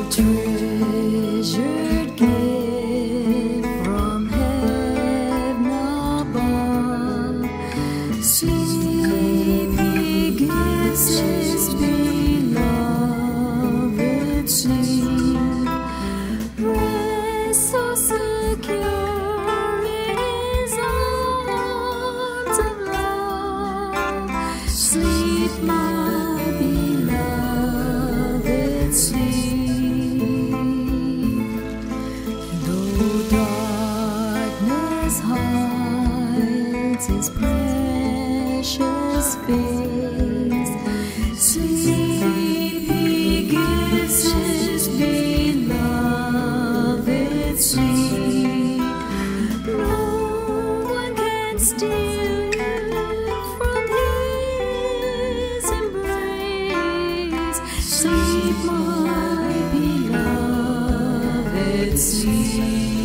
treasured gift from heaven above. Sleep, he gives his beloved sleep. Rest so secure in his arms of love. Sleep, my beloved, sleep. Though darkness hides his precious face, sleep, he gives his beloved sleep. No one can steal you from his embrace. Sleep, my beloved, sleep.